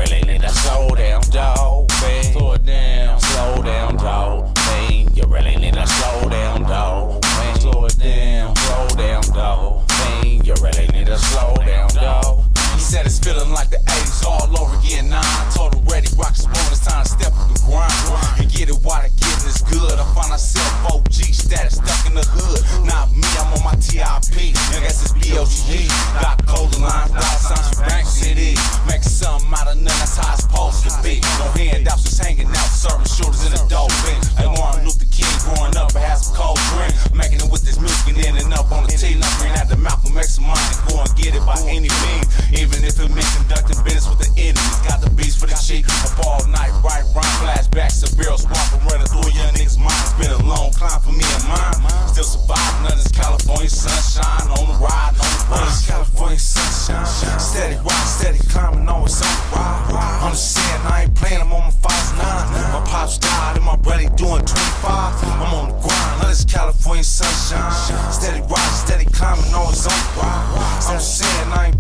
really need to slow down, dog. Slow it down, slow down, dog. You really need to slow down, dog. Slow it down, dog. You really need to slow down, dog. He said it's feeling like the 80s all over again. Nah, I told him ready, rock his bone, it's time to step up and grind. And get it while the getting is good. I find myself OG status stuck in the hood. Not me, I'm on my TIP. I guess it's BLG. Got cold lines, got signs from Bank City. Making something out of none, that's how it's supposed to be. No handouts, just hanging out, serving shoulders in the dope bin. Like Martin Luther King growing up, I had some cold drink. Making it with this music and ending up on the T. Now green at the Malcolm X money and go and get it by any means. Even if it means conducting business with the enemies. Got the beats for the cheap. Up all night, right, rhyme, flashbacks, a barrel sparkle running through a young nigga's mind. It's been a long climb for me and mine. Still surviving under this California sunshine. On the ride, on the grind. California sunshine. Steady ride, steady climbing, always on the ride. I'm just saying, I ain't playing, I'm on my 5'9". My pops died and my brother doing 25. I'm on the grind, under this California sunshine. Steady ride, steady climbing, always on the ride. I'm just saying, I ain't